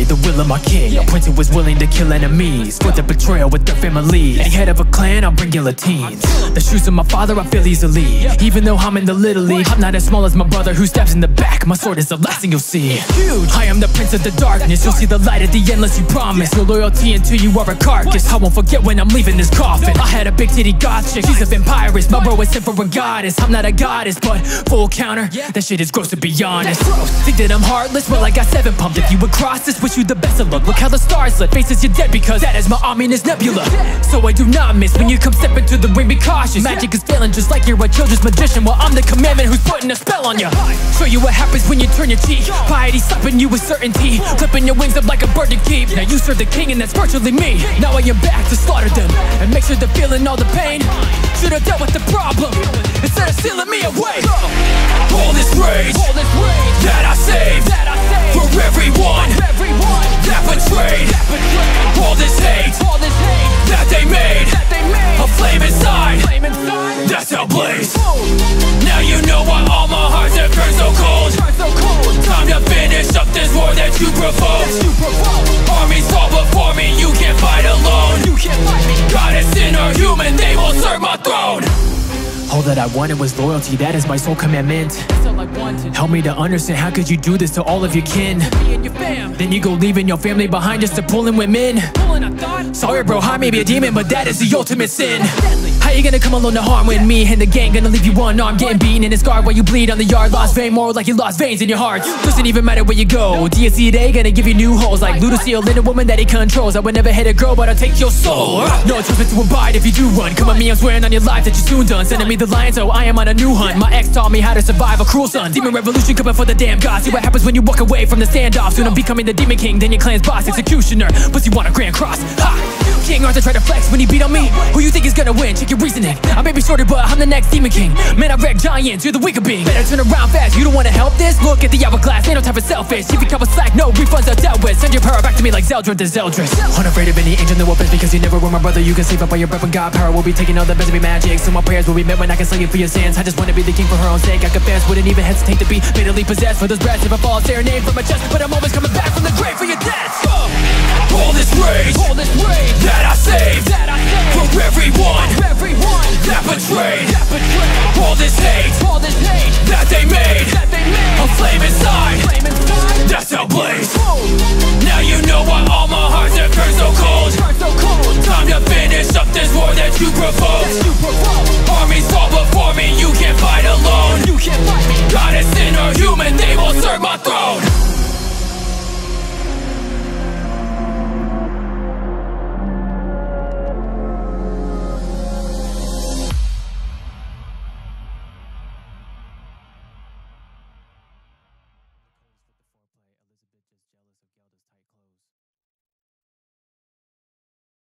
carry the will of my king. A prince who was willing to kill enemies for the betrayal with their families. Any head of a clan, I'll bring guillotines. The shoes of my father I feel easily. Even though I'm in the little league, I'm not as small as my brother who stabs in the back. My sword is the last thing you'll see. I am the prince of the darkness. You'll see the light at the endless you promise. Your loyalty until you are a carcass. I won't forget when I'm leaving this coffin. I had a big titty god chick, she's a vampirist. My bro is sent for a goddess. I'm not a goddess, but full counter, that shit is gross to be honest. Think that I'm heartless? Well, I got 7 pumped. If you would cross this, wish you the best of luck. Look how the stars lit, faces you're dead because that is my ominous nebula. So I do not miss when you come step into the ring, be cautious. Magic is failing just like you're a children's magician. Well, I'm the commandment who's putting a spell on you. Show you what happens when you turn your cheek. Piety stopping you with certainty, clipping your wings up like a bird to keep. Now you serve the king and that's virtually me. Now I am back to slaughter them and make sure they're feeling all the pain. Should've dealt with the problem instead of sealing me away. All this rage that I saved for everyone that betrayed. All this hate that they made, a flame inside that's ablaze. Now you know why all my hearts have turned so cold. Time to finish up this war that you provoked. Armies fall before me, you can't fight alone. Goddess in or human, they will serve my throne. All that I wanted was loyalty, that is my sole commandment. Help me to understand, how could you do this to all of your kin? Then you go leaving your family behind just to pull in women. Sorry bro, I may be a demon, but that is the ultimate sin. How you gonna come alone to harm with me? And the gang gonna leave you unarmed, getting beaten and scarred while you bleed on the yard. Lost vein, more like you lost veins in your heart. Doesn't even matter where you go, DSC they gonna give you new holes. Like Lucille in a woman that he controls. I would never hit a girl, but I'll take your soul. No choice to abide if you do run. Come on me, I'm swearing on your life that you're soon done. Sending me the lion, so I am on a new hunt. My ex taught me how to survive a cruel son. Demon revolution coming for the damn gods. See what happens when you walk away from the standoff. Soon I'm becoming the demon king, then your clan's boss, executioner. But you want a grand cross, ha! King Arthur try to flex when he beat on me. Who you think is gonna win? Check your reasoning. I may be shorter, but I'm the next demon king. Man, I wreck giants, you're the weaker being. Better turn around fast, you don't wanna help this? Look at the hourglass, ain't no time for selfish. If you come with slack, no refunds are dealt with. Send your power back to me like Zeldrin to Zeldris. Unafraid of any angel, no weapons, because you never were my brother. You can save up all your breath when God power will be taking all the best of me magic. So my prayers will be met when I can slay you for your sins. I just wanna be the king for her own sake. I confess, wouldn't even hesitate to be fatally possessed for those breaths. If I fall, say her name from my chest, but I'm always coming back from the grave for your death. All this rage that I saved for everyone that betrayed. All this hate that they made, a flame inside